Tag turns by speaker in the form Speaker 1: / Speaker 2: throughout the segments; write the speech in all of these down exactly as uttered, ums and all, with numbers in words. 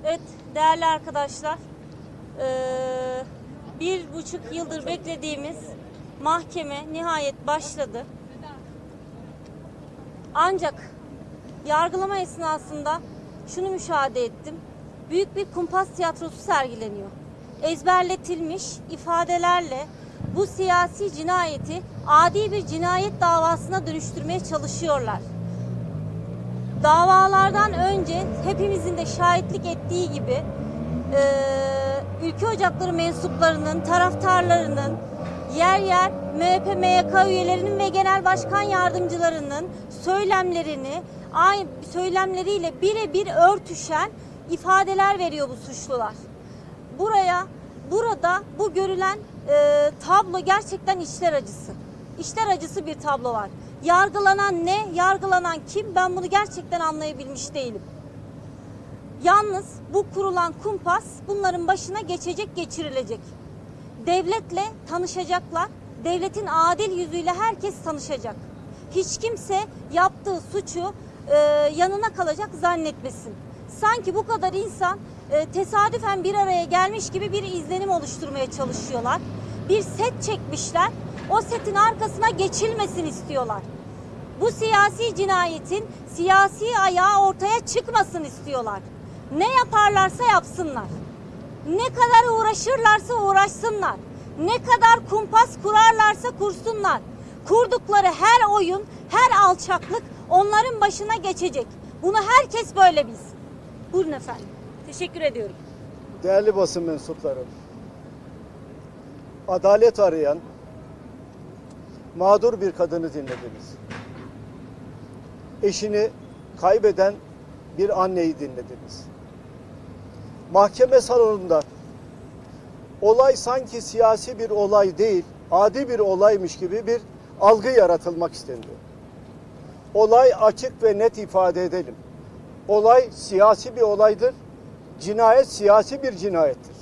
Speaker 1: Evet değerli arkadaşlar, ee, bir buçuk yıldır beklediğimiz mahkeme nihayet başladı. Ancak yargılama esnasında şunu müşahede ettim. Büyük bir kumpas tiyatrosu sergileniyor. Ezberletilmiş ifadelerle bu siyasi cinayeti adi bir cinayet davasına dönüştürmeye çalışıyorlar. Davalardan önce hepimizin de şahitlik ettiği gibi e, ülke ocakları mensuplarının, taraftarlarının, yer yer M H P M Y K üyelerinin ve genel başkan yardımcılarının söylemlerini, aynı söylemleriyle birebir örtüşen ifadeler veriyor bu suçlular. Buraya, burada bu görülen e, tablo gerçekten içler acısı. İçler acısı bir tablo var. Yargılanan ne, yargılanan kim, ben bunu gerçekten anlayabilmiş değilim. Yalnız bu kurulan kumpas bunların başına geçecek, geçirilecek. Devletle tanışacaklar, devletin adil yüzüyle herkes tanışacak. Hiç kimse yaptığı suçu e, yanına kalacak zannetmesin. Sanki bu kadar insan e, tesadüfen bir araya gelmiş gibi bir izlenim oluşturmaya çalışıyorlar. Bir set çekmişler, o setin arkasına geçilmesini istiyorlar. Bu siyasi cinayetin siyasi ayağı ortaya çıkmasın istiyorlar. Ne yaparlarsa yapsınlar. Ne kadar uğraşırlarsa uğraşsınlar. Ne kadar kumpas kurarlarsa kursunlar. Kurdukları her oyun, her alçaklık onların başına geçecek. Bunu herkes böyle bilsin. Buyurun efendim. Teşekkür ediyorum.
Speaker 2: Değerli basın mensupları, adalet arayan mağdur bir kadını dinlediniz. Eşini kaybeden bir anneyi dinlediniz. Mahkeme salonunda olay sanki siyasi bir olay değil, adi bir olaymış gibi bir algı yaratılmak isteniyor. Olay açık ve net ifade edelim. Olay siyasi bir olaydır. Cinayet siyasi bir cinayettir.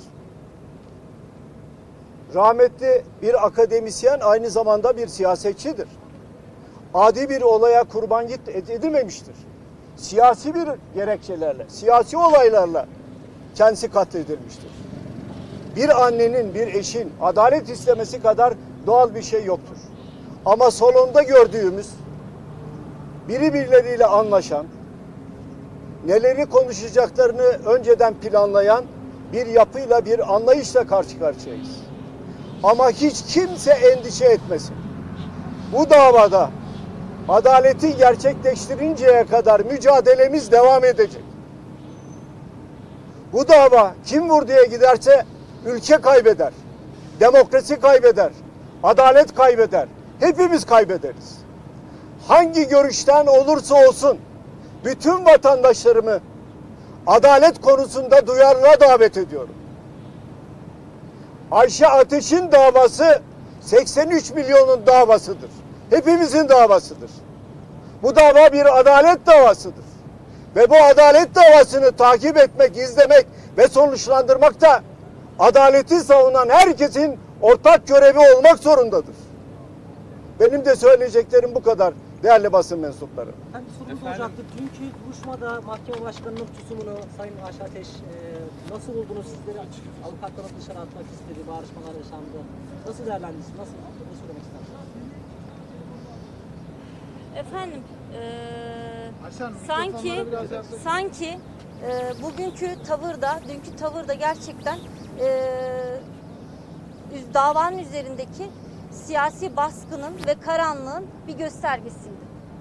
Speaker 2: Rahmetli bir akademisyen aynı zamanda bir siyasetçidir. Adi bir olaya kurban edilmemiştir. Siyasi bir gerekçelerle, siyasi olaylarla kendisi katledilmiştir. Bir annenin, bir eşin adalet istemesi kadar doğal bir şey yoktur. Ama salonda gördüğümüz, biri birileriyle anlaşan, neleri konuşacaklarını önceden planlayan bir yapıyla, bir anlayışla karşı karşıyayız. Ama hiç kimse endişe etmesin. Bu davada adaleti gerçekleştirinceye kadar mücadelemiz devam edecek. Bu dava kim vurduya giderse ülke kaybeder, demokrasi kaybeder, adalet kaybeder, hepimiz kaybederiz. Hangi görüşten olursa olsun bütün vatandaşlarımı adalet konusunda duyarlılığa davet ediyorum. Ayşe Ateş'in davası seksen üç milyonun davasıdır. Hepimizin davasıdır. Bu dava bir adalet davasıdır. Ve bu adalet davasını takip etmek, izlemek ve sonuçlandırmak da adaleti savunan herkesin ortak görevi olmak zorundadır. Benim de söyleyeceklerim bu kadar değerli basın mensupları.
Speaker 3: Ben bir sorumuz olacaktı. Dünkü duruşmada mahkeme başkanının tutumunu Sayın Ayşe Ateş e, nasıl buldunuz? Sizleri avukatlarını dışarı atmak istedi, bağırışmalar yaşandı. Nasıl değerlendirdiniz? Nasıl, ne söylemek istersiniz?
Speaker 1: Efendim, e, sanki sanki e, bugünkü tavırda, dünkü tavırda gerçekten e, davanın üzerindeki siyasi baskının ve karanlığın bir göstergesiydi.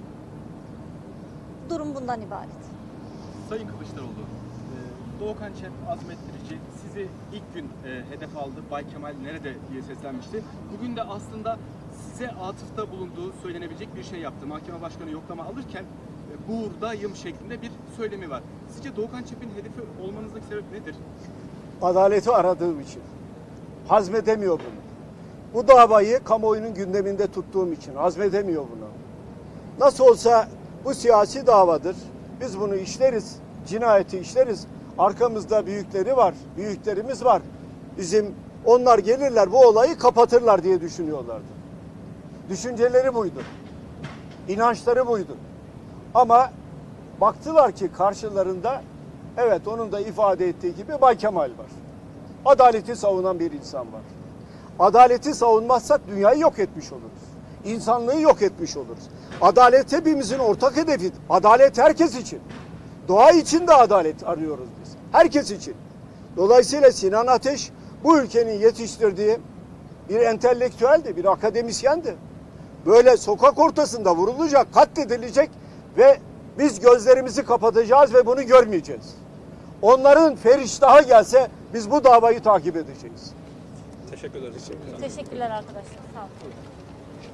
Speaker 1: Durum bundan ibaret.
Speaker 4: Sayın Kılıçdaroğlu, Doğukan Çep azmettirici sizi ilk gün hedef aldı. Bay Kemal nerede diye seslenmişti. Bugün de aslında size atıfta bulunduğu söylenebilecek bir şey yaptı. Mahkeme başkanı yoklama alırken buğurdayım şeklinde bir söylemi var. Sizce Doğukan Çep'in hedefi olmanızdaki sebep nedir?
Speaker 2: Adaleti aradığım için. Hazmedemiyor bunu. Bu davayı kamuoyunun gündeminde tuttuğum için hazmedemiyor bunu. Nasıl olsa bu siyasi davadır. Biz bunu işleriz. Cinayeti işleriz. Arkamızda büyükleri var. Büyüklerimiz var. Bizim onlar gelirler bu olayı kapatırlar diye düşünüyorlardı. Düşünceleri buydu. İnançları buydu. Ama baktılar ki karşılarında Evet, onun da ifade ettiği gibi Bay Kemal var. Adaleti savunan bir insan var. Adaleti savunmazsak dünyayı yok etmiş oluruz. İnsanlığı yok etmiş oluruz. Adalet hepimizin ortak hedefi. Adalet herkes için. Doğa için de adalet arıyoruz biz. Herkes için. Dolayısıyla Sinan Ateş bu ülkenin yetiştirdiği bir entelektüeldi, bir akademisyendi. Böyle sokak ortasında vurulacak, katledilecek ve biz gözlerimizi kapatacağız ve bunu görmeyeceğiz. Onların feriştahı gelse biz bu davayı takip edeceğiz.
Speaker 5: Teşekkür ederiz.
Speaker 1: Teşekkürler arkadaşlar. Sağ olun.